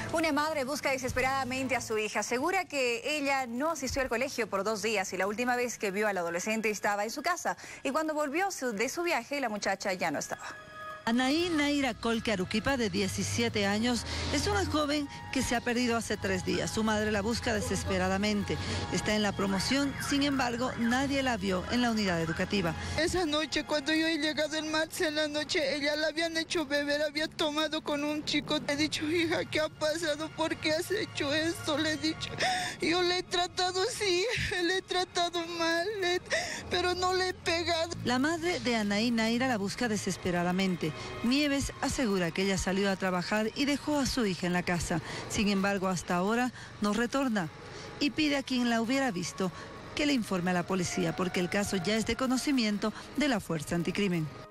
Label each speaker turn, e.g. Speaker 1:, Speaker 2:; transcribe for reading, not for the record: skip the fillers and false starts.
Speaker 1: Una madre busca desesperadamente a su hija. Asegura que ella no asistió al colegio por 2 días y la última vez que vio al adolescente estaba en su casa. Y cuando volvió de su viaje, la muchacha ya no estaba.
Speaker 2: Anaí Naira Colque Aruquipa, de 17 años, es una joven que se ha perdido hace 3 días. Su madre la busca desesperadamente. Está en la promoción, sin embargo, nadie la vio en la unidad educativa.
Speaker 3: Esa noche, cuando yo he llegado en marzo en la noche, ella la habían hecho beber, había tomado con un chico. Le he dicho, hija, ¿qué ha pasado? ¿Por qué has hecho esto? Le he dicho, yo le he tratado, sí, le he tratado mal, pero no le he pegado.
Speaker 2: La madre de Anaí Naira la busca desesperadamente. Nieves asegura que ella salió a trabajar y dejó a su hija en la casa. Sin embargo, hasta ahora no retorna y pide a quien la hubiera visto que le informe a la policía porque el caso ya es de conocimiento de la Fuerza Anticrimen.